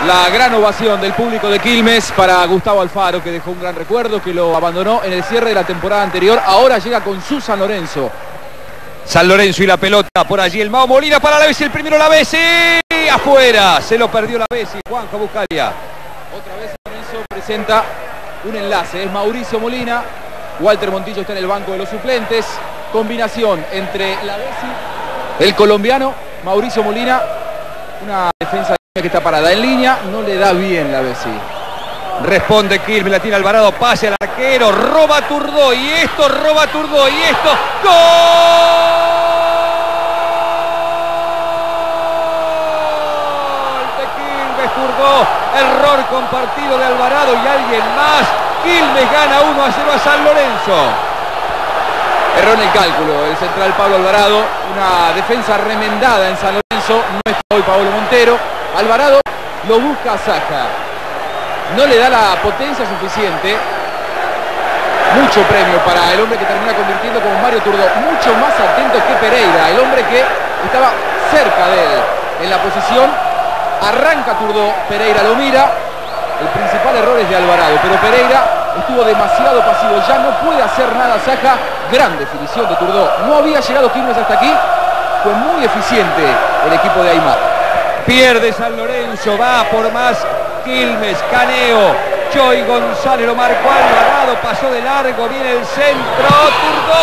La gran ovación del público de Quilmes para Gustavo Alfaro, que dejó un gran recuerdo, que lo abandonó en el cierre de la temporada anterior. Ahora llega con su San Lorenzo. San Lorenzo y la pelota por allí. El Mao Molina para la Bessi. El primero la Bessi. Afuera. Se lo perdió la Bessi. Juanjo Buscalia. Otra vez San Lorenzo presenta un enlace. Es Mauricio Molina. Walter Montillo está en el banco de los suplentes. Combinación entre la Bessi, el colombiano, Mauricio Molina. Una defensa que está parada en línea. No le da bien la Bessi. Responde Quilmes, la tiene Alvarado, pase al arquero, roba Turdó y esto, roba Turdó y esto, ¡gol! De Quilmes, Turdó, error compartido de Alvarado y alguien más. Quilmes gana 1-0 a San Lorenzo. Erró en el cálculo el central Pablo Alvarado, una defensa remendada en San Lorenzo, no está hoy Pablo Montero. Alvarado lo busca a Saja. No le da la potencia suficiente. Mucho premio para el hombre que termina convirtiendo como Mario Turdó. Mucho más atento que Pereira, el hombre que estaba cerca de él en la posición. Arranca Turdó, Pereira lo mira. El principal error es de Alvarado, pero Pereira estuvo demasiado pasivo. Ya no puede hacer nada Saja. Gran definición de Turdó. No había llegado Quilmes hasta aquí. Fue muy eficiente el equipo de Aymar. Pierde San Lorenzo, va por más Quilmes, Caneo, Choy González lo marcó, Alvarado pasó de largo, viene el centro, Turdó,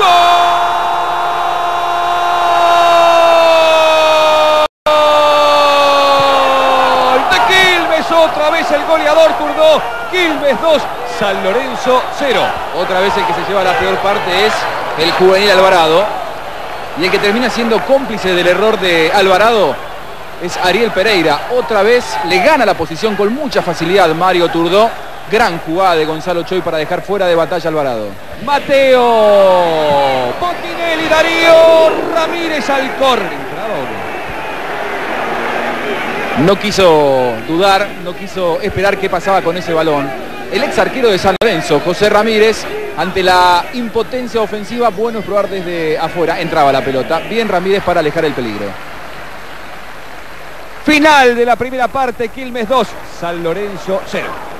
¡gol! De Quilmes, otra vez el goleador Turdó, Quilmes 2, San Lorenzo 0. Otra vez el que se lleva la peor parte es el juvenil Alvarado. Y el que termina siendo cómplice del error de Alvarado es Ariel Pereira. Otra vez le gana la posición con mucha facilidad Mario Turdó. Gran jugada de Gonzalo Choy para dejar fuera de batalla Alvarado. Mateo Botinelli, Darío Ramírez al córner. No quiso dudar, no quiso esperar qué pasaba con ese balón. El ex arquero de San Lorenzo, José Ramírez, ante la impotencia ofensiva, bueno es probar desde afuera. Entraba la pelota. Bien Ramírez para alejar el peligro. Final de la primera parte, Quilmes 2, San Lorenzo 0.